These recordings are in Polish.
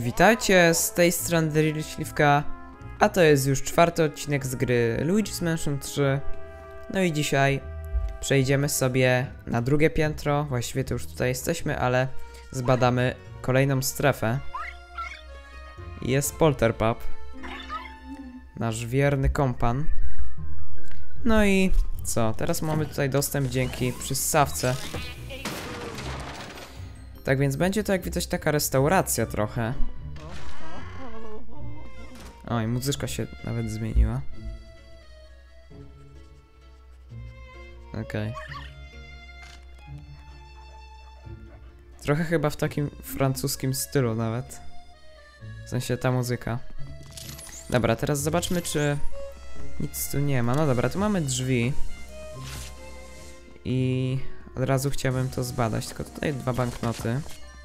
Witajcie, z tej strony Daily Śliwka, a to jest już 4. odcinek z gry Luigi's Mansion 3. No i dzisiaj przejdziemy sobie na drugie piętro, właściwie to już tutaj jesteśmy, ale zbadamy kolejną strefę. Jest Polterpup, nasz wierny kompan. No i co, teraz mamy tutaj dostęp dzięki przyssawce. Tak więc będzie to, jak widać, taka restauracja trochę. Oj, muzyczka się nawet zmieniła. Okej. Trochę chyba w takim francuskim stylu nawet. W sensie ta muzyka. Dobra, teraz zobaczmy, czy nic tu nie ma. No dobra, tu mamy drzwi. I od razu chciałbym to zbadać, tylko tutaj 2 banknoty.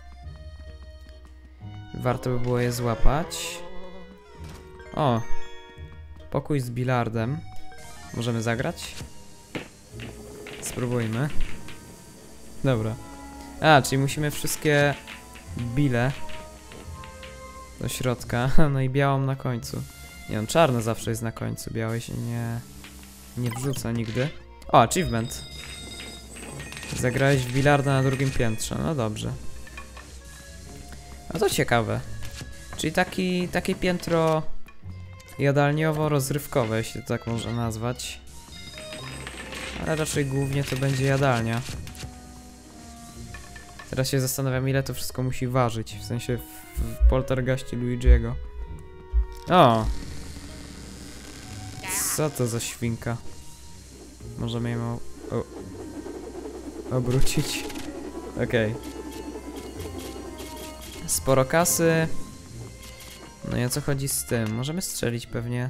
Warto by było je złapać. O! Pokój z bilardem. Możemy zagrać? Spróbujmy. Dobra. A, czyli musimy wszystkie bile do środka. No i białą na końcu. Nie, on czarny zawsze jest na końcu. Białej się nie wrzuca nigdy. O, achievement. Zagrałeś w bilarda na drugim piętrze. No dobrze. No to ciekawe. Czyli takie piętro jadalniowo-rozrywkowe, jeśli to tak można nazwać. Ale raczej głównie to będzie jadalnia. Teraz się zastanawiam, ile to wszystko musi ważyć. W sensie w poltergeście Luigi'ego. O! Co to za świnka? Możemy ją obrócić. Okej. Sporo kasy. No i o co chodzi z tym? Możemy strzelić pewnie.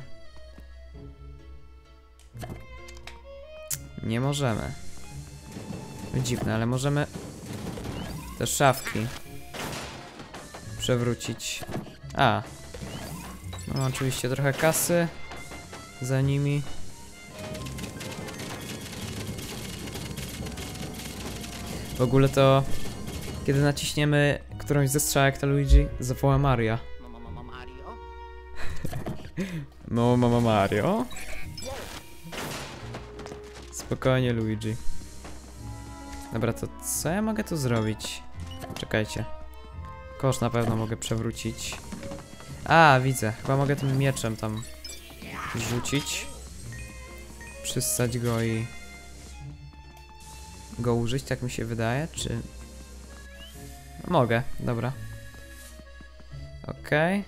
Nie możemy. Dziwne, ale możemy te szafki przewrócić. A. No oczywiście trochę kasy za nimi. W ogóle to, kiedy naciśniemy którąś ze strzałek, to Luigi zawoła Maria. Mama Mario? Spokojnie, Luigi. Dobra, to co ja mogę tu zrobić? Czekajcie. Kosz na pewno mogę przewrócić. A, widzę. Chyba mogę tym mieczem tam rzucić. Przyssać go i go użyć, tak mi się wydaje, czy... No, mogę, dobra. Okej.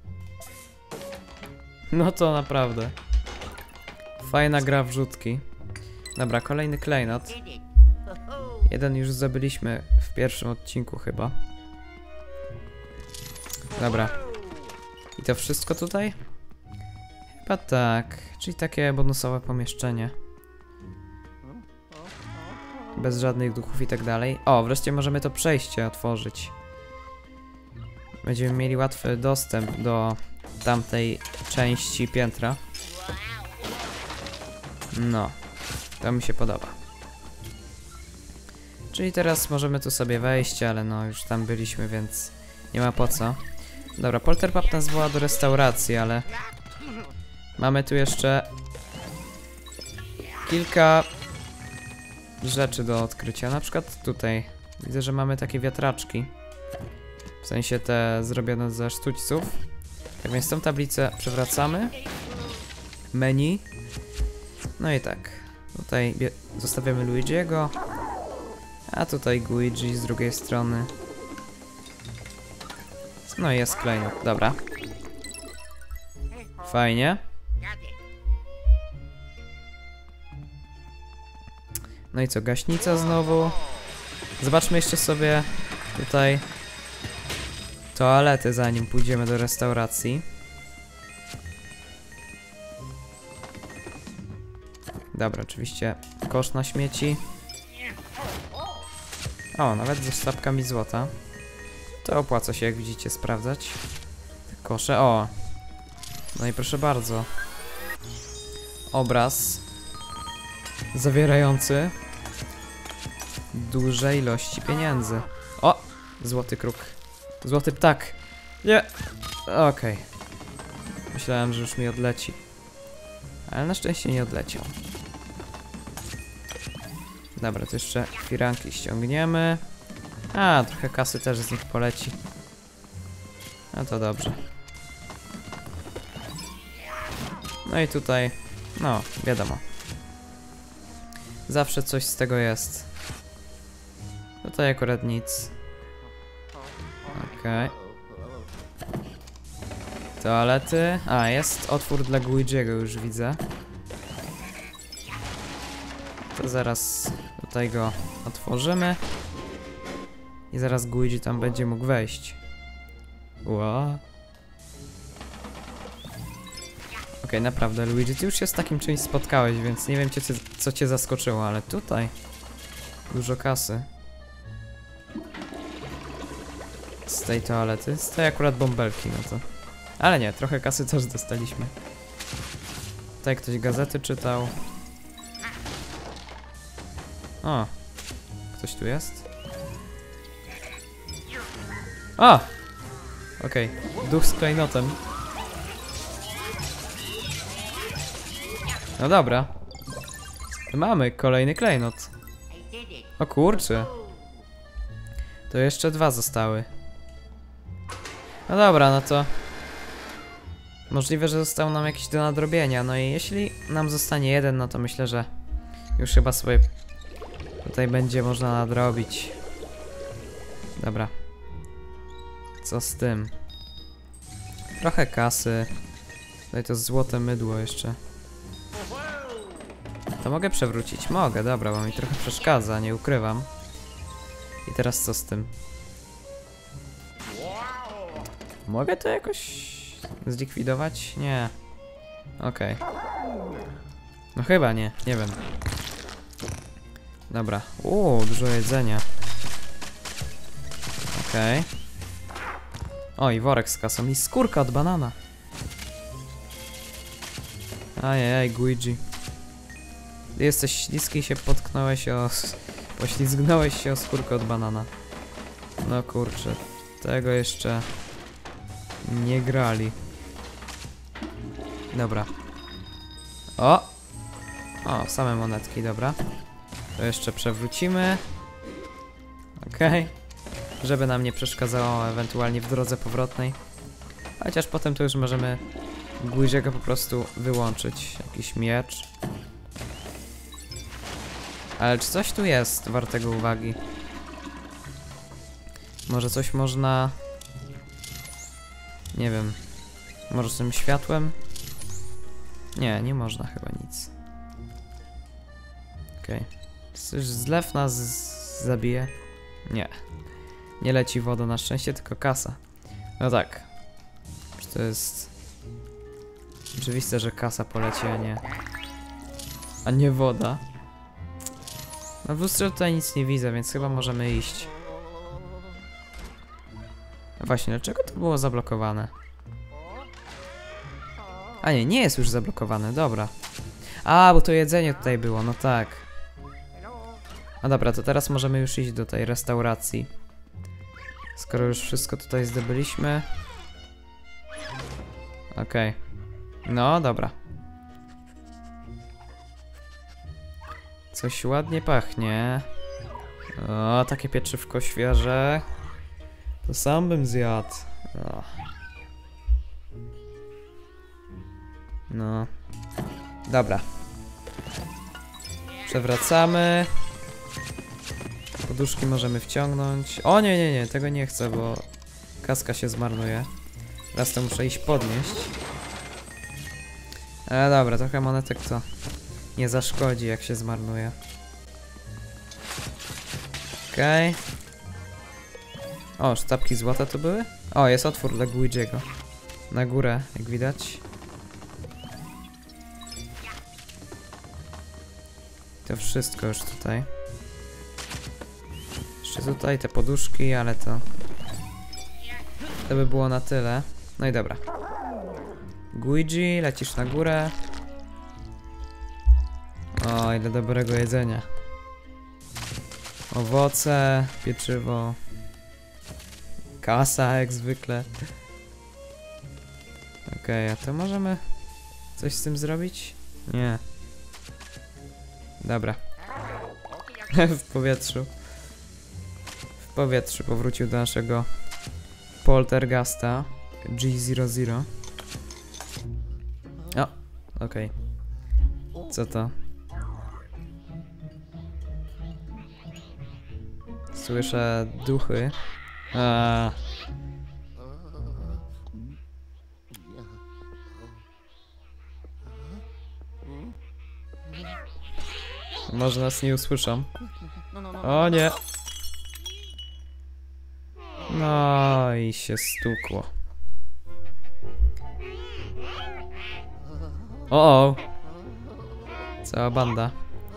No to naprawdę. Fajna gra w rzutki. Dobra, kolejny klejnot. Jeden już zdobyliśmy w pierwszym odcinku chyba. Dobra. I to wszystko tutaj? Chyba tak. Czyli takie bonusowe pomieszczenie. Bez żadnych duchów i tak dalej. O, wreszcie możemy to przejście otworzyć. Będziemy mieli łatwy dostęp do tamtej części piętra. No, to mi się podoba. Czyli teraz możemy tu sobie wejść, ale no już tam byliśmy, więc nie ma po co. Dobra, Polterpup nas woła do restauracji, ale mamy tu jeszcze kilka rzeczy do odkrycia. Na przykład tutaj widzę, że mamy takie wiatraczki. W sensie te zrobione ze sztućców. Tak więc tą tablicę przewracamy. Menu. No i tak. Tutaj zostawiamy Luigi'ego. A tutaj Luigi z drugiej strony. No i jest klejnot. Dobra. Fajnie. No i co? Gaśnica znowu. Zobaczmy jeszcze sobie tutaj toalety, zanim pójdziemy do restauracji. Dobra, oczywiście kosz na śmieci. O, nawet ze sztabkami złota. To opłaca się, jak widzicie, sprawdzać. Te kosze, o. No i proszę bardzo. Obraz zawierający duże ilości pieniędzy. O! Złoty kruk. Złoty ptak. Nie! Okej. Myślałem, że już mi odleci. Ale na szczęście nie odleciał. Dobra, to jeszcze firanki ściągniemy. A, trochę kasy też z nich poleci. No to dobrze. No i tutaj, no, wiadomo. Zawsze coś z tego jest. Tutaj akurat nic. Okej. Toalety. A, jest otwór dla Luigiego, już widzę. To zaraz tutaj go otworzymy. I zaraz Luigi tam będzie mógł wejść. Wow. Okej, naprawdę, Luigi, ty już się z takim czymś spotkałeś, więc nie wiem co cię zaskoczyło, ale tutaj dużo kasy. Z tej toalety, z tej akurat bąbelki, no to... Ale nie, trochę kasy też dostaliśmy. Tutaj ktoś gazety czytał. O! Ktoś tu jest? O! Okej, duch z klejnotem. No dobra. Mamy kolejny klejnot. O kurczę. To jeszcze 2 zostały. No dobra, no to... Możliwe, że został nam jakiś do nadrobienia. No i jeśli nam zostanie 1, no to myślę, że już chyba sobie tutaj będzie można nadrobić. Dobra. Co z tym? Trochę kasy. Tutaj to złote mydło jeszcze. To mogę przewrócić? Mogę, dobra, bo mi trochę przeszkadza, nie ukrywam. I teraz co z tym? Mogę to jakoś zlikwidować? Nie. Okej. No chyba nie, nie wiem. Dobra. Dużo jedzenia. Okej. O, i worek z kasą i skórka od banana. Ajajaj, Luigi. Ty jesteś śliski i się potknąłeś o... Poślizgnąłeś się o skórkę od banana. No kurczę. Tego jeszcze... nie grali. Dobra. O! O, same monetki, dobra. To jeszcze przewrócimy. Okej. Żeby nam nie przeszkadzało ewentualnie w drodze powrotnej. Chociaż potem to już możemy Luigiego po prostu wyłączyć. Jakiś miecz. Ale czy coś tu jest wartego uwagi? Może coś można... Nie wiem. Może z tym światłem? Nie, nie można chyba nic. Okej. Coś zlew nas zabije? Nie. Nie leci woda na szczęście, tylko kasa. No tak. Czy to jest... Oczywiste, że kasa poleci, a nie woda. No w lustrze tutaj nic nie widzę, więc chyba możemy iść. Właśnie, dlaczego to było zablokowane? A nie, nie jest już zablokowane, dobra. A, bo to jedzenie tutaj było, no tak. No dobra, to teraz możemy już iść do tej restauracji. Skoro już wszystko tutaj zdobyliśmy. Okej. No, dobra. Coś ładnie pachnie. O, takie pieczywko świeże. To sam bym zjadł. O. No. Dobra. Przewracamy. Poduszki możemy wciągnąć. O nie, nie, nie, tego nie chcę, bo kaska się zmarnuje. Teraz to muszę iść podnieść. Ale dobra, trochę monetek to nie zaszkodzi, jak się zmarnuje. Okej. O, sztabki złota to były? O, jest otwór dla Luigiego. Na górę, jak widać. To wszystko już tutaj. Jeszcze tutaj te poduszki, ale to by było na tyle. No i dobra. Luigi, lecisz na górę. O, ile dobrego jedzenia. Owoce, pieczywo. Kasa jak zwykle. Okej, a to możemy coś z tym zrobić? Nie. Dobra. W powietrzu. W powietrzu powrócił do naszego poltergasta G00. O, okej. Co to? Słyszę duchy. Może nas nie usłyszą. O nie! No i się stukło. O! Cała banda.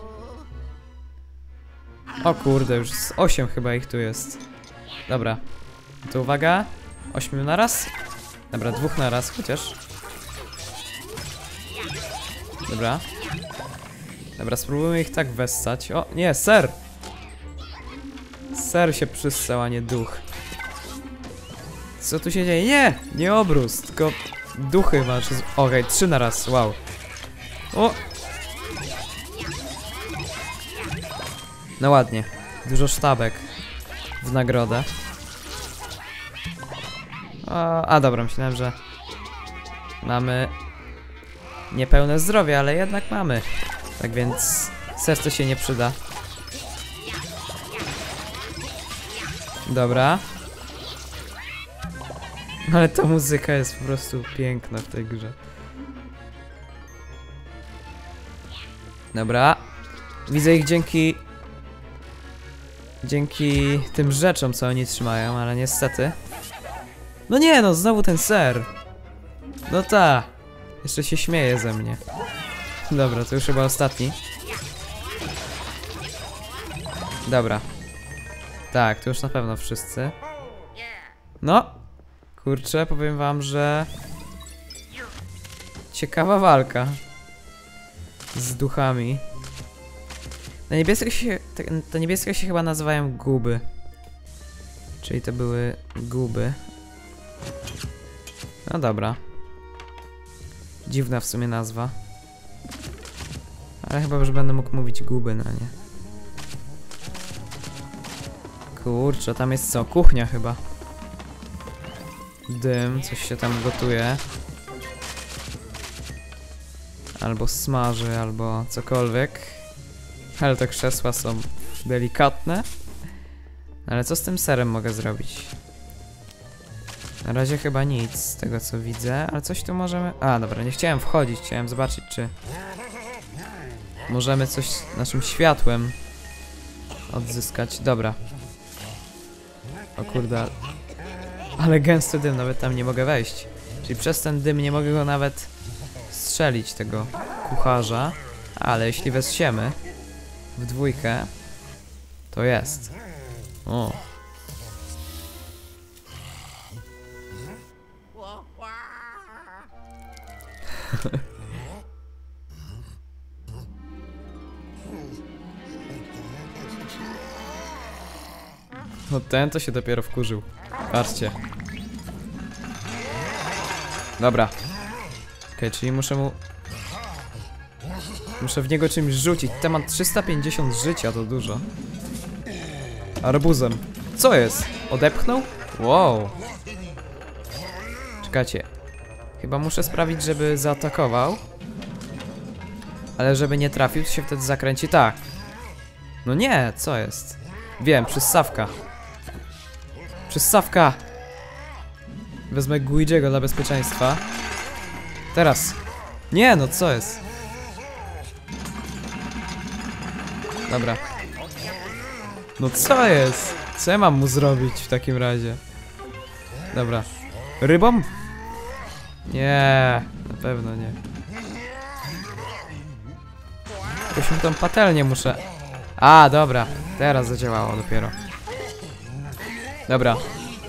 O kurde, już z 8 chyba ich tu jest. Dobra. To uwaga. 8 naraz? Dobra, 2 naraz chociaż. Dobra. Dobra, spróbujmy ich tak wessać. O, nie, ser! Ser się przyssał, a nie duch. Co tu się dzieje? Nie! Nie obrus, tylko duchy masz. Okej, 3 naraz, wow. O! No ładnie. Dużo sztabek w nagrodę. A dobra, myślałem, że mamy niepełne zdrowie, ale jednak mamy. Tak więc serce się nie przyda. Dobra. Ale ta muzyka jest po prostu piękna w tej grze. Dobra. Widzę ich dzięki tym rzeczom, co oni trzymają, ale niestety. No nie, no znowu ten ser. No ta. Jeszcze się śmieje ze mnie. Dobra, to już chyba ostatni. Dobra. Tak, to już na pewno wszyscy. No. Kurczę, powiem wam, że... ciekawa walka. Z duchami. Te niebieskie się chyba nazywają guby. Czyli to były guby. No dobra. Dziwna w sumie nazwa. Ale chyba już będę mógł mówić guby na nie. Kurczę, tam jest co? Kuchnia chyba. Dym, coś się tam gotuje. Albo smaży, albo cokolwiek. Ale te krzesła są delikatne. Ale co z tym serem mogę zrobić? Na razie chyba nic z tego co widzę, ale coś tu możemy... A, dobra, nie chciałem wchodzić, chciałem zobaczyć czy... możemy coś naszym światłem odzyskać. Dobra. O kurde. Ale gęsty dym, nawet tam nie mogę wejść. Czyli przez ten dym nie mogę go nawet strzelić, tego kucharza. Ale jeśli wessiemy w dwójkę, to jest. O. No ten to się dopiero wkurzył. Patrzcie. Dobra. Okej, czyli muszę w niego czymś rzucić. Ten ma 350 życia, to dużo. Arbuzem. Co jest? Odepchnął? Wow. Czekajcie. Chyba muszę sprawić, żeby zaatakował. Ale żeby nie trafił, to się wtedy zakręci tak. No nie, co jest? Wiem, przyssawka. Przyssawka! Wezmę Guidiego dla bezpieczeństwa. Teraz. Nie, no co jest? Dobra. No co jest? Co ja mam mu zrobić w takim razie? Dobra. Rybą? Nie, na pewno nie. Jakąś tą patelnię muszę... A, dobra. Teraz zadziałało dopiero. Dobra.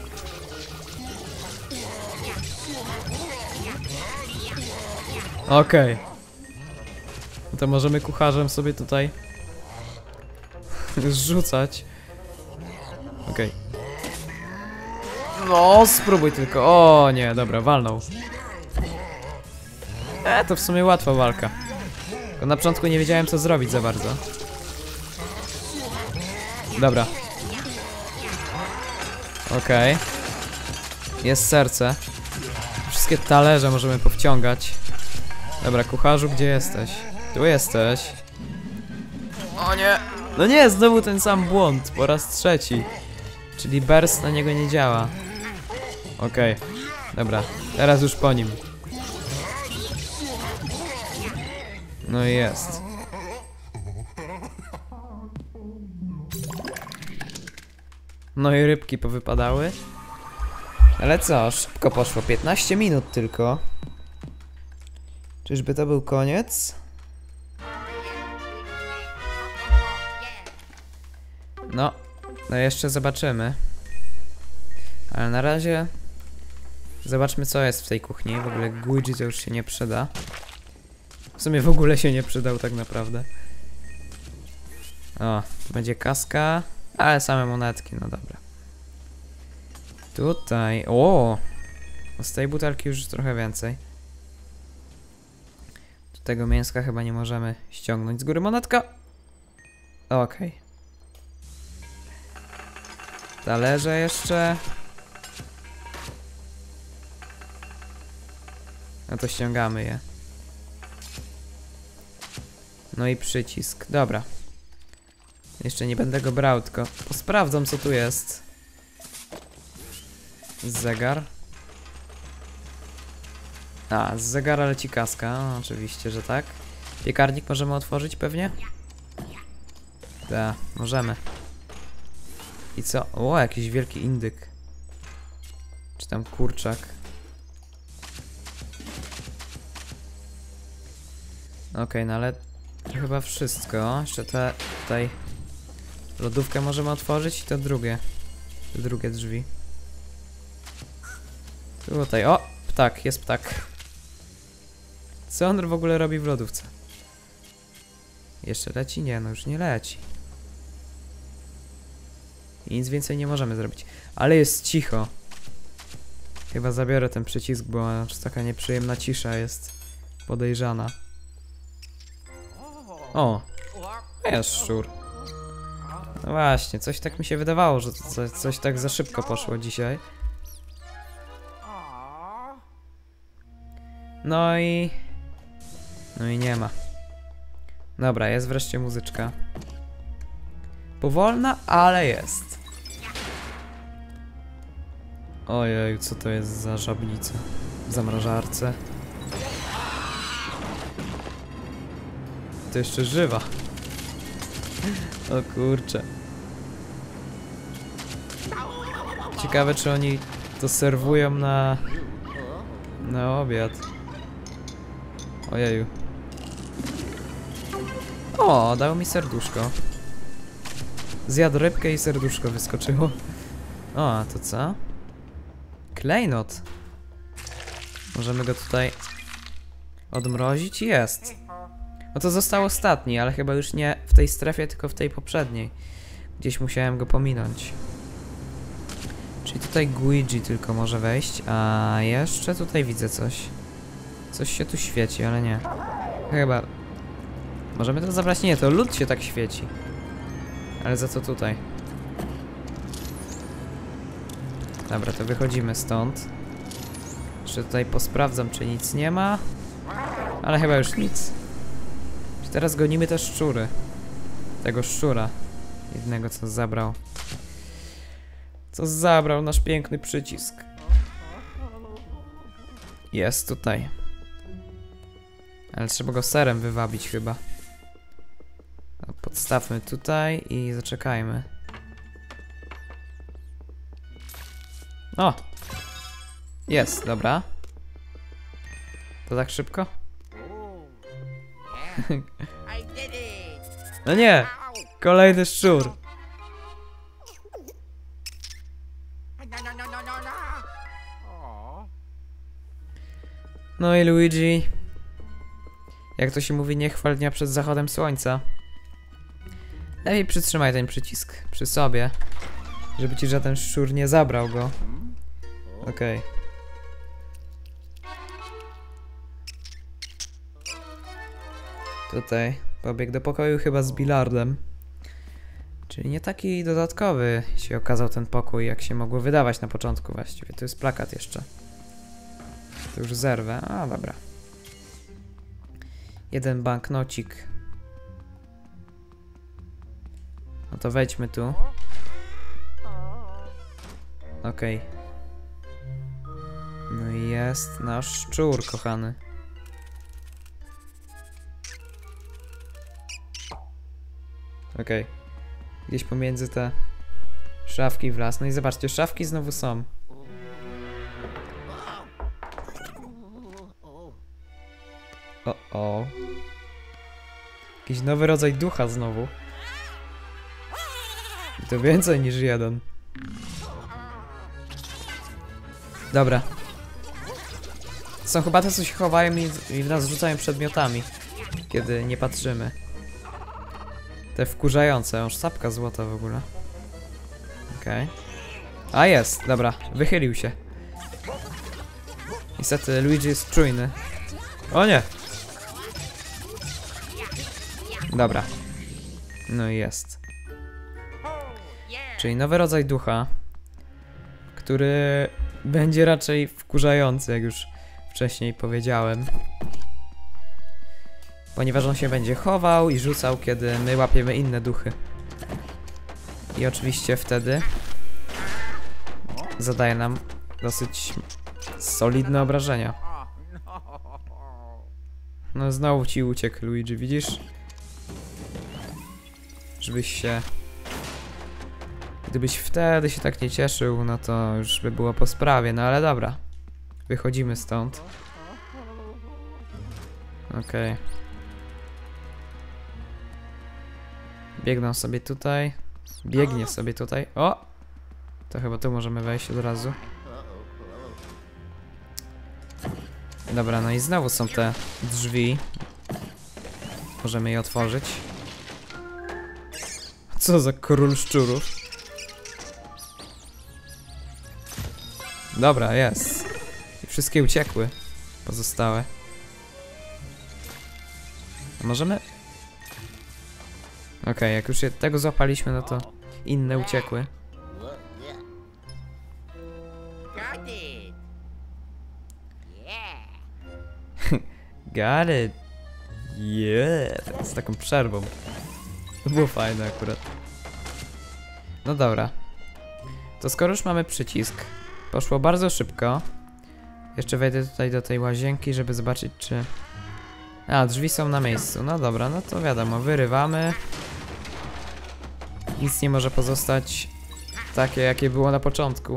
Okej. No to możemy kucharzem sobie tutaj zrzucać. Okej. No, spróbuj tylko. O nie, dobra, walnął. To w sumie łatwa walka. Tylko na początku nie wiedziałem, co zrobić za bardzo. Dobra. Okej. Jest serce. Wszystkie talerze możemy powciągać. Dobra, kucharzu, gdzie jesteś? Tu jesteś. O nie! No nie, znowu ten sam błąd, po raz trzeci. Czyli burst na niego nie działa. Okej. Dobra, teraz już po nim. No i jest. No i rybki powypadały. Ale co, szybko poszło, 15 minut tylko. Czyżby to był koniec? No jeszcze zobaczymy. Ale na razie zobaczmy, co jest w tej kuchni. W ogóle Guigi to już się nie przyda. W sumie w ogóle się nie przydał tak naprawdę. O, będzie kaska, ale same monetki, no dobra. Tutaj, o! Z tej butelki już trochę więcej. Do tego mięska chyba nie możemy ściągnąć z góry. Monetka! Okej. Talerze jeszcze. No to ściągamy je. No i przycisk. Dobra. Jeszcze nie będę go brał, tylko sprawdzam, co tu jest. Zegar. A, z zegara leci kaska. No, oczywiście, że tak. Piekarnik możemy otworzyć pewnie? Tak, możemy. I co? O, jakiś wielki indyk. Czy tam kurczak. Okej, no ale to chyba wszystko. Jeszcze te tutaj lodówkę możemy otworzyć i to drugie. Te drugie drzwi. Tutaj, o! Ptak, jest ptak. Co on w ogóle robi w lodówce? Jeszcze leci? Nie, no już nie leci. I nic więcej nie możemy zrobić. Ale jest cicho. Chyba zabiorę ten przycisk, bo taka nieprzyjemna cisza jest podejrzana. O! Jest szczur. No właśnie, coś tak mi się wydawało, że coś tak za szybko poszło dzisiaj. No i nie ma. Dobra, jest wreszcie muzyczka. Powolna, ale jest. Ojej, co to jest za żabnica? W zamrażarce. To jeszcze żywa. O kurczę. Ciekawe, czy oni to serwują na obiad. Ojeju. O, dał mi serduszko. Zjadł rybkę i serduszko wyskoczyło. O, a to co? Klejnot. Możemy go tutaj odmrozić? Jest. No to został ostatni, ale chyba już nie w tej strefie, tylko w tej poprzedniej. Gdzieś musiałem go pominąć. Czyli tutaj Guigi tylko może wejść, a jeszcze tutaj widzę coś. Coś się tu świeci, ale nie. Chyba... Możemy to zabrać? Nie, to lód się tak świeci. Ale za co tutaj? Dobra, to wychodzimy stąd. Jeszcze tutaj posprawdzam, czy nic nie ma. Ale chyba już nic. Czy teraz gonimy te szczury. Tego szczura. Jednego, co zabrał. Co zabrał nasz piękny przycisk. Jest tutaj. Ale trzeba go serem wywabić chyba. Podstawmy tutaj i zaczekajmy. O! Jest, dobra. To tak szybko? No nie! Kolejny szczur! No i Luigi. Jak to się mówi, nie chwal dnia przed zachodem słońca. Lepiej przytrzymaj ten przycisk przy sobie, żeby ci żaden szczur nie zabrał go. Okej. Tutaj pobiegł do pokoju chyba z bilardem. Czyli nie taki dodatkowy się okazał ten pokój, jak się mogło wydawać na początku właściwie. Tu jest plakat jeszcze. To już zerwę. A, dobra. Jeden banknocik. No to wejdźmy tu. Okej. No i jest nasz szczur, kochany. Okej. Gdzieś pomiędzy te szafki wlazł. No i zobaczcie, szafki znowu są. O. Jakiś nowy rodzaj ducha znowu. I to więcej niż jeden. Dobra. Są chyba te, co się chowają i w nas rzucają przedmiotami, kiedy nie patrzymy. Te wkurzające. O, sztabka złota w ogóle. Okej. A jest, dobra. Wychylił się. Niestety Luigi jest czujny. O nie! Dobra. No i jest. Czyli nowy rodzaj ducha, który będzie raczej wkurzający, jak już wcześniej powiedziałem. Ponieważ on się będzie chował i rzucał, kiedy my łapiemy inne duchy. I oczywiście wtedy zadaje nam dosyć solidne obrażenia. No znowu ci uciekł, Luigi, widzisz? Żebyś się... Gdybyś wtedy się tak nie cieszył, no to już by było po sprawie, no ale dobra. Wychodzimy stąd. Okej. Biegną sobie tutaj. Biegnie sobie tutaj. O! To chyba tu możemy wejść od razu. Dobra, no i znowu są te drzwi. Możemy je otworzyć. Co za król szczurów. Dobra, jest. I wszystkie uciekły. Pozostałe. A możemy... Okej, jak już tego złapaliśmy, no to inne uciekły. Got it. Yeah. Z taką przerwą. To było fajne akurat. No dobra. To skoro już mamy przycisk, poszło bardzo szybko. Jeszcze wejdę tutaj do tej łazienki, żeby zobaczyć, czy... A, drzwi są na miejscu. No dobra, no to wiadomo, wyrywamy. Nic nie może pozostać takie, jakie było na początku.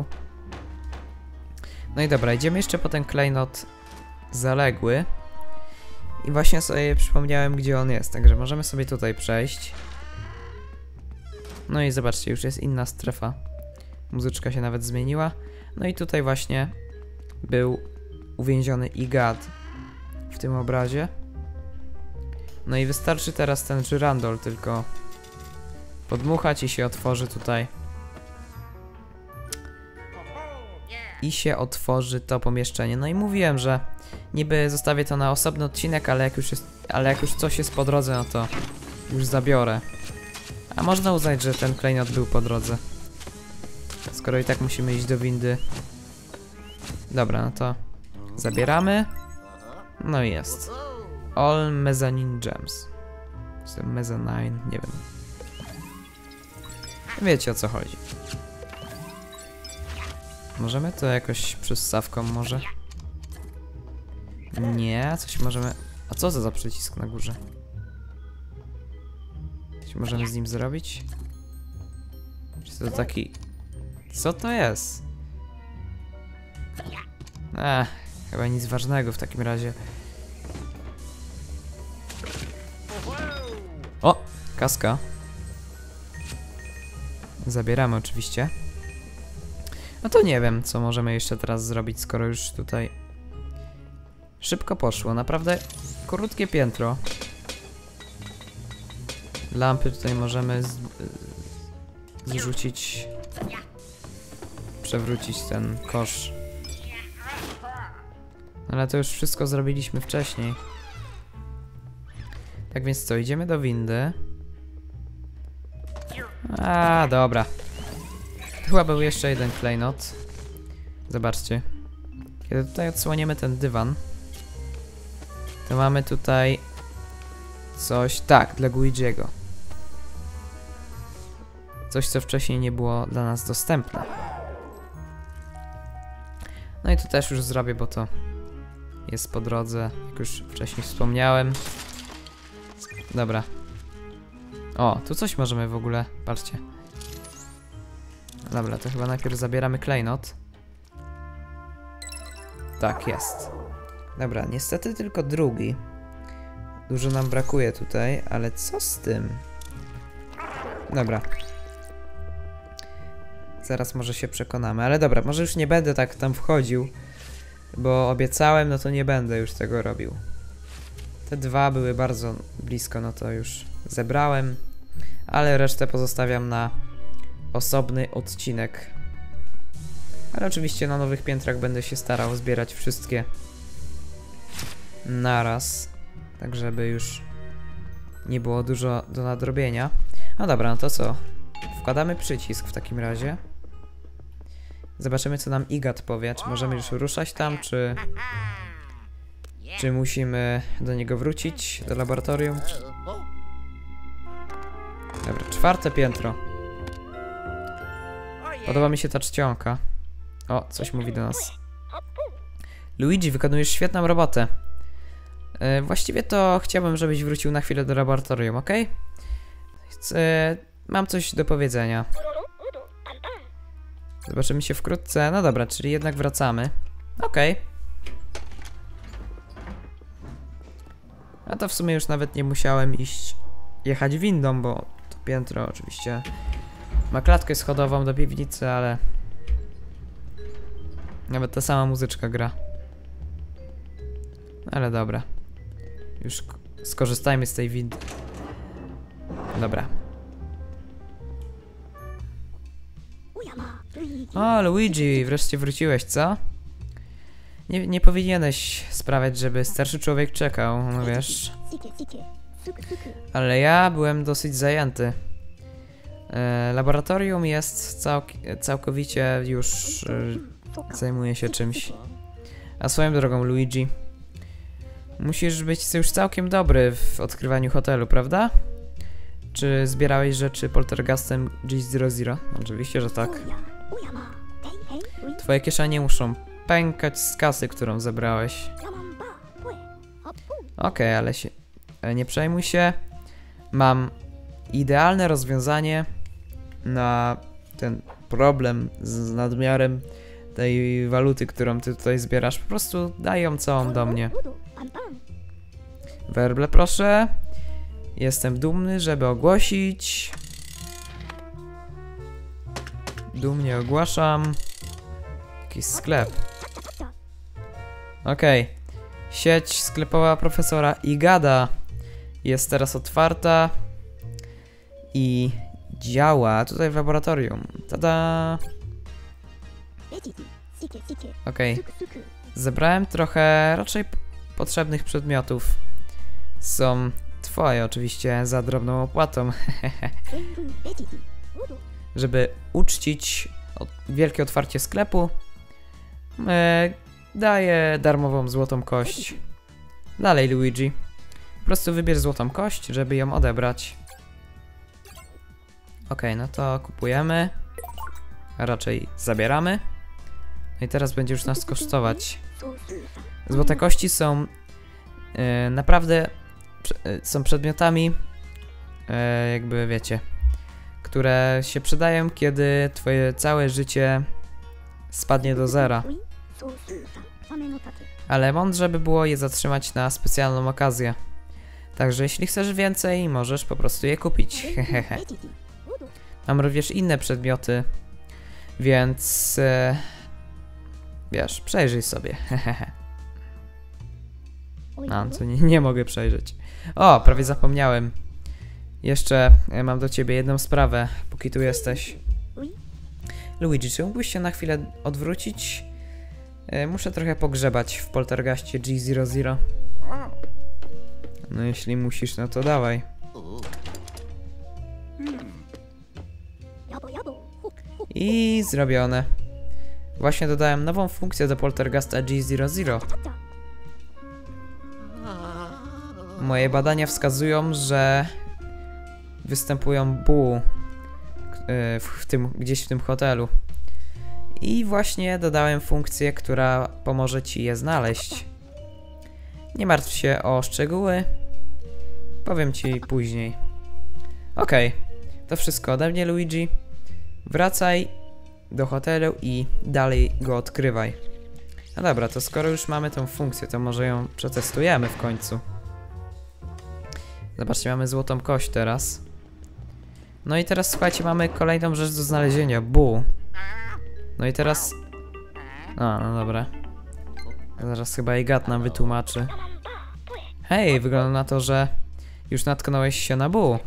No i dobra, idziemy jeszcze po ten klejnot zaległy. I właśnie sobie przypomniałem, gdzie on jest, także możemy sobie tutaj przejść. No i zobaczcie, już jest inna strefa. Muzyczka się nawet zmieniła. No i tutaj właśnie był uwięziony Igad w tym obrazie. No i wystarczy teraz ten żyrandol tylko podmuchać i się otworzy tutaj. I się otworzy to pomieszczenie. No i mówiłem, że niby zostawię to na osobny odcinek, ale jak już coś jest po drodze, no to już zabiorę. A można uznać, że ten klejnot był po drodze. Skoro i tak musimy iść do windy. Dobra, no to zabieramy. No i jest. All mezzanine gems. Czy mezzanine? Nie wiem. Wiecie, o co chodzi. Możemy to jakoś przystawką może? Nie, coś możemy... A co to za przycisk na górze? Coś możemy z nim zrobić? Czy to taki... Co to jest? Chyba nic ważnego w takim razie. O! Kaska. Zabieramy oczywiście. No to nie wiem, co możemy jeszcze teraz zrobić, skoro już tutaj szybko poszło. Naprawdę krótkie piętro. Lampy tutaj możemy zrzucić, przewrócić ten kosz. Ale to już wszystko zrobiliśmy wcześniej. Tak więc co, idziemy do windy. A, dobra. Chyba był jeszcze jeden klejnot. Zobaczcie. Kiedy tutaj odsłoniemy ten dywan, to mamy tutaj coś, tak, dla Luigi'ego. Coś, co wcześniej nie było dla nas dostępne. No i to też już zrobię, bo to jest po drodze, jak już wcześniej wspomniałem. Dobra. O, tu coś możemy w ogóle, patrzcie. Dobra, to chyba najpierw zabieramy klejnot. Tak, jest. Dobra, niestety tylko drugi. Dużo nam brakuje tutaj, ale co z tym? Dobra. Zaraz może się przekonamy, ale dobra, może już nie będę tak tam wchodził, bo obiecałem, no to nie będę już tego robił. Te dwa były bardzo blisko, no to już zebrałem, ale resztę pozostawiam na osobny odcinek. Ale oczywiście na nowych piętrach będę się starał zbierać wszystkie naraz, tak żeby już nie było dużo do nadrobienia. No dobra, no to co? Wkładamy przycisk w takim razie. Zobaczymy, co nam Igat powie. Czy możemy już ruszać tam, czy musimy do niego wrócić, do laboratorium? Dobra, 4. piętro. Podoba mi się ta czcionka. O, coś mówi do nas. Luigi, wykonujesz świetną robotę. Właściwie to chciałbym, żebyś wrócił na chwilę do laboratorium, ok? Mam coś do powiedzenia. Zobaczymy się wkrótce. No dobra, czyli jednak wracamy. Okej. A to w sumie już nawet nie musiałem jechać windą, bo to piętro oczywiście ma klatkę schodową do piwnicy, ale nawet ta sama muzyczka gra. Ale dobra. Już skorzystajmy z tej windy. Dobra. O, Luigi, wreszcie wróciłeś, co? Nie powinieneś sprawiać, żeby starszy człowiek czekał, no wiesz. Ale ja byłem dosyć zajęty. Laboratorium jest całkowicie już zajmuje się czymś. A swoją drogą, Luigi, musisz być już całkiem dobry w odkrywaniu hotelu, prawda? Czy zbierałeś rzeczy poltergastem G00? Oczywiście, że tak. Twoje kieszenie muszą pękać z kasy, którą zebrałeś. Okej, ale nie przejmuj się. Mam idealne rozwiązanie na ten problem z nadmiarem tej waluty, którą ty tutaj zbierasz. Po prostu daj ją całą do mnie. Werble, proszę. Jestem dumny, żeby ogłosić. Dumnie ogłaszam. Jakiś sklep. Okej. Sieć sklepowa profesora Igada jest teraz otwarta i działa tutaj w laboratorium. Tada! Okej. Zebrałem trochę raczej potrzebnych przedmiotów. Są twoje oczywiście za drobną opłatą. Żeby uczcić wielkie otwarcie sklepu, daję darmową złotą kość. Dalej, Luigi. Po prostu wybierz złotą kość, żeby ją odebrać. Okej, no to kupujemy. A raczej zabieramy. No i teraz będzie już nas kosztować. Złote kości są naprawdę są przedmiotami, jakby wiecie, które się przydają, kiedy twoje całe życie spadnie do zera. Ale mądrze by było je zatrzymać na specjalną okazję. Także jeśli chcesz więcej, możesz po prostu je kupić. Mam również inne przedmioty, więc wiesz, przejrzyj sobie. A, co nie mogę przejrzeć. O, prawie zapomniałem. Jeszcze mam do ciebie jedną sprawę, póki tu jesteś. Luigi, czy mógłbyś się na chwilę odwrócić? Muszę trochę pogrzebać w poltergaście G00. No jeśli musisz, no to dawaj. I zrobione. Właśnie dodałem nową funkcję do Poltergasta G00. Moje badania wskazują, że występują bu gdzieś w tym hotelu. I właśnie dodałem funkcję, która pomoże ci je znaleźć. Nie martw się o szczegóły. Powiem ci później. Okej, to wszystko ode mnie, Luigi. Wracaj do hotelu i dalej go odkrywaj. No dobra, to skoro już mamy tą funkcję, to może ją przetestujemy w końcu. Zobaczcie, mamy złotą kość teraz. No i teraz, słuchajcie, mamy kolejną rzecz do znalezienia. Bu. No i teraz... no dobra. Zaraz chyba Igat nam wytłumaczy. Hej, wygląda na to, że już natknąłeś się na Bu.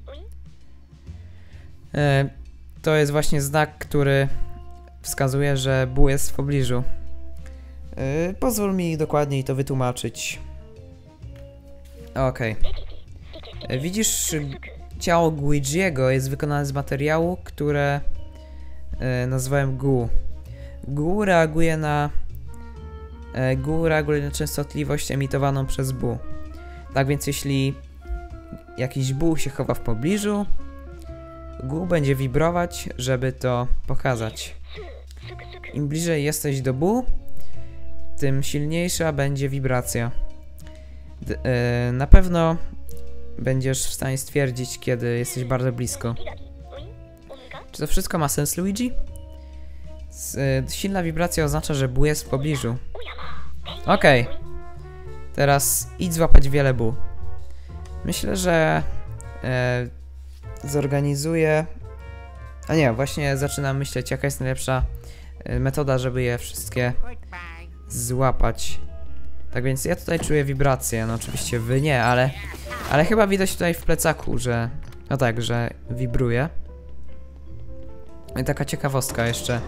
To jest właśnie znak, który wskazuje, że Bu jest w pobliżu. Pozwól mi dokładniej to wytłumaczyć. Okej. Widzisz, ciało Guigiego jest wykonane z materiału, które nazwałem Gu. Gu reaguje na częstotliwość emitowaną przez Bu. Tak więc jeśli jakiś Bu się chowa w pobliżu, Gu będzie wibrować, żeby to pokazać. Im bliżej jesteś do Bu, tym silniejsza będzie wibracja. Na pewno będziesz w stanie stwierdzić, kiedy jesteś bardzo blisko. Czy to wszystko ma sens, Luigi? Silna wibracja oznacza, że Bu jest w pobliżu. Okej. Teraz idź złapać wiele Bu. Myślę, że zorganizuję... A nie, właśnie zaczynam myśleć, jaka jest najlepsza metoda, żeby je wszystkie złapać. Tak więc ja tutaj czuję wibrację, no oczywiście wy nie, ale chyba widać tutaj w plecaku, że... No tak, że wibruje. I taka ciekawostka jeszcze.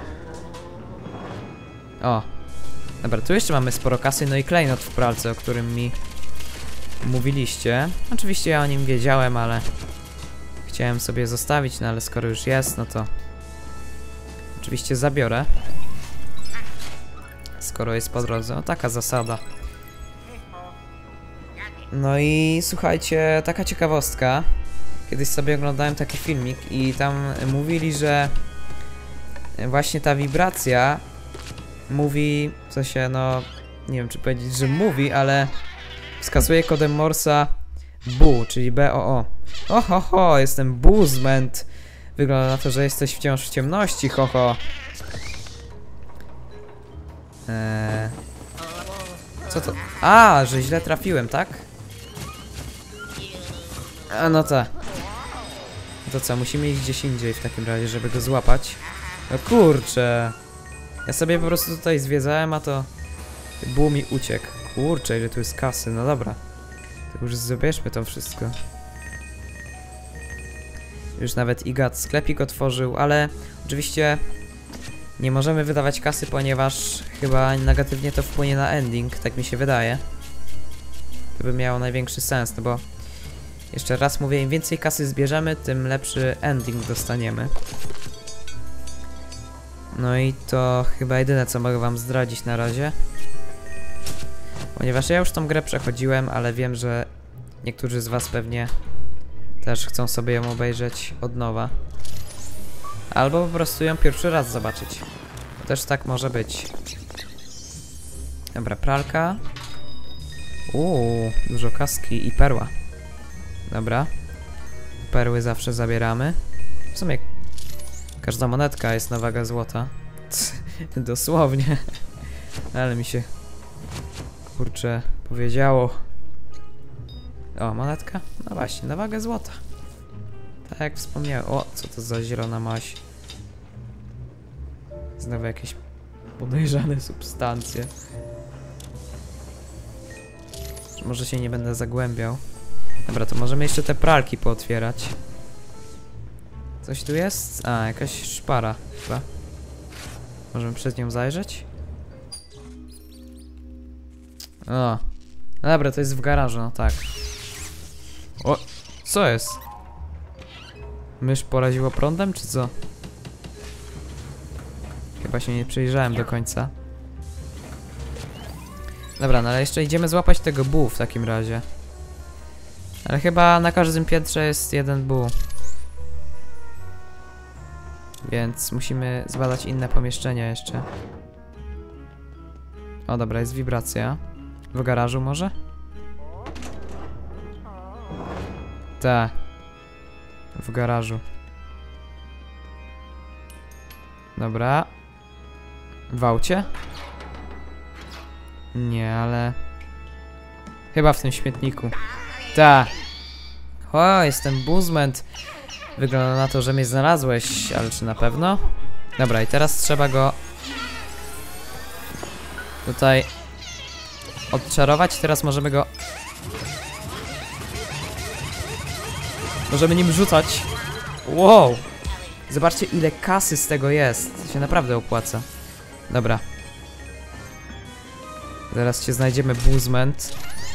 O. Dobra, tu jeszcze mamy sporo kasy, no i klejnot w pralce, o którym mi mówiliście. Oczywiście ja o nim wiedziałem, ale chciałem sobie zostawić, no ale skoro już jest, no to oczywiście zabiorę. Skoro jest po drodze, no taka zasada. No i słuchajcie, taka ciekawostka. Kiedyś sobie oglądałem taki filmik i tam mówili, że właśnie ta wibracja mówi, w sensie, no nie wiem czy powiedzieć, że mówi, ale wskazuje kodem Morsa BU, czyli BOO. Ohoho, jestem Buzzment. Wygląda na to, że jesteś wciąż w ciemności, hoho. Co to? A, że źle trafiłem, tak? A no tak. To co, musimy iść gdzieś indziej w takim razie, żeby go złapać. No kurczę. Ja sobie po prostu tutaj zwiedzałem, a to Bu mi uciekł. Kurczę, ile tu jest kasy, no dobra. To już zabierzmy to wszystko. Już nawet Igat sklepik otworzył, ale oczywiście nie możemy wydawać kasy, ponieważ chyba negatywnie to wpłynie na ending, tak mi się wydaje. To by miało największy sens, no bo jeszcze raz mówię, im więcej kasy zbierzemy, tym lepszy ending dostaniemy. No i to chyba jedyne, co mogę wam zdradzić na razie. Ponieważ ja już tą grę przechodziłem, ale wiem, że niektórzy z was pewnie też chcą sobie ją obejrzeć od nowa. Albo po prostu ją pierwszy raz zobaczyć. Też tak może być. Dobra, pralka. Dużo kaski i perła. Dobra. Perły zawsze zabieramy. W sumie każda monetka jest na wagę złota. Dosłownie. Ale mi się, kurczę, powiedziało. O, monetka? No właśnie, na wagę złota. Tak jak wspomniałem. O, co to za zielona maś. Znowu jakieś podejrzane substancje. Może się nie będę zagłębiał. Dobra, to możemy jeszcze te pralki pootwierać. Coś tu jest? A, jakaś szpara chyba. Możemy przed nią zajrzeć? O. No dobra, to jest w garażu, no tak. O, co jest? Mysz poraziło prądem, czy co? Chyba się nie przyjrzałem do końca. Dobra, no ale jeszcze idziemy złapać tego bu w takim razie. Ale chyba na każdym piętrze jest jeden bu. Więc musimy zbadać inne pomieszczenia jeszcze. O dobra, jest wibracja. W garażu może? Tak. W garażu. Dobra. W aucie? Nie, ale... Chyba w tym śmietniku. Ta. O, jestem Buzment. Wygląda na to, że mnie znalazłeś, ale czy na pewno? Dobra, i teraz trzeba go... tutaj... odczarować. Teraz możemy go... możemy nim rzucać. Wow! Zobaczcie, ile kasy z tego jest. To się naprawdę opłaca. Dobra. Zaraz się znajdziemy, Buzment.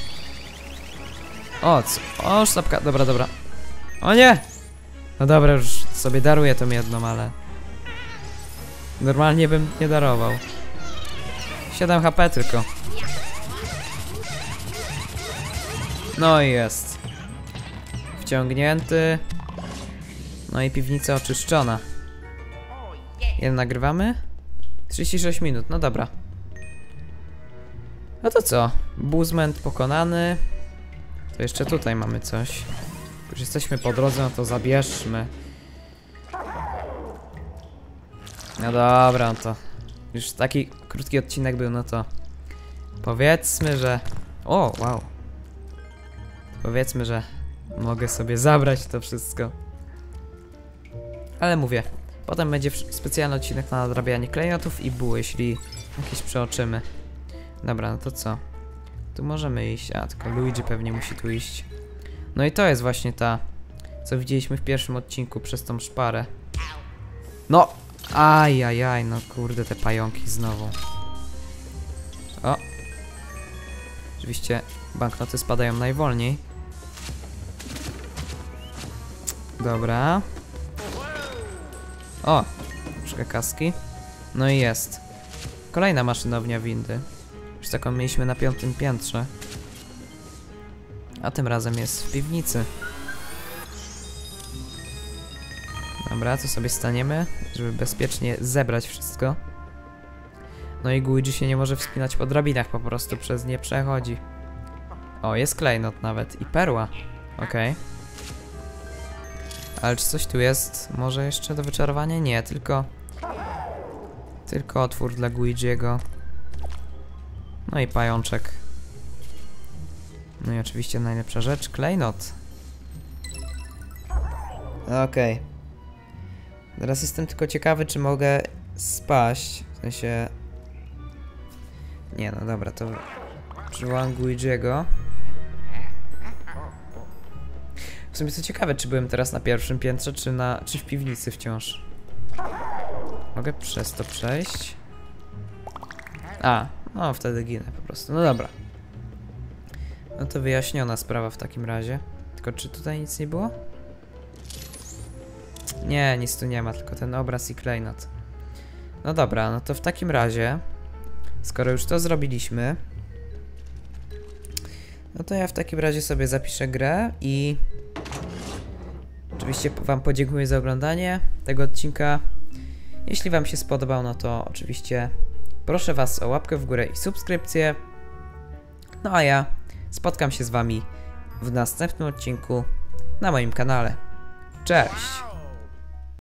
O, co? O, sztabka. Dobra, dobra. O nie! No dobra, już sobie daruję tą jedną, ale... normalnie bym nie darował. 7 HP tylko. No i jest. Wciągnięty. No i piwnica oczyszczona. Ile nagrywamy? 36 minut, no dobra. No to co? Buzment pokonany. To jeszcze tutaj mamy coś. Już jesteśmy po drodze, no to zabierzmy. No dobra, no to już taki krótki odcinek był, no to powiedzmy, że... o, wow. Powiedzmy, że mogę sobie zabrać to wszystko. Ale mówię, potem będzie specjalny odcinek na nadrabianie klejnotów i buł, jeśli jakieś przeoczymy. Dobra, no to co? Tu możemy iść, a tylko Luigi pewnie musi tu iść. No i to jest właśnie ta, co widzieliśmy w pierwszym odcinku przez tą szparę. No! Ajajaj, no kurde, te pająki znowu. O! Oczywiście banknoty spadają najwolniej. Dobra. O! Troszkę kaski. No i jest. Kolejna maszynownia windy. Już taką mieliśmy na 5. piętrze. A tym razem jest w piwnicy. Dobra, to sobie staniemy, żeby bezpiecznie zebrać wszystko. No i Luigi się nie może wspinać po drabinach, po prostu przez nie przechodzi. O, jest klejnot nawet i perła. Okej. Ale czy coś tu jest? Może jeszcze do wyczarowania? Nie, tylko otwór dla Luigiego. No i pajączek. No i oczywiście najlepsza rzecz, klejnot. Okej. Teraz jestem tylko ciekawy, czy mogę spaść. W sensie... nie, no dobra, to przywołam Luigiego. W sumie co ciekawe, czy byłem teraz na 1. piętrze, czy w piwnicy wciąż. Mogę przez to przejść? A, no wtedy ginę po prostu. No dobra. No to wyjaśniona sprawa w takim razie. Tylko czy tutaj nic nie było? Nie, nic tu nie ma, tylko ten obraz i klejnot. No dobra, no to w takim razie, skoro już to zrobiliśmy, no to ja w takim razie sobie zapiszę grę i oczywiście wam podziękuję za oglądanie tego odcinka. Jeśli wam się spodobał, no to oczywiście proszę was o łapkę w górę i subskrypcję. No a ja spotkam się z wami w następnym odcinku na moim kanale. Cześć!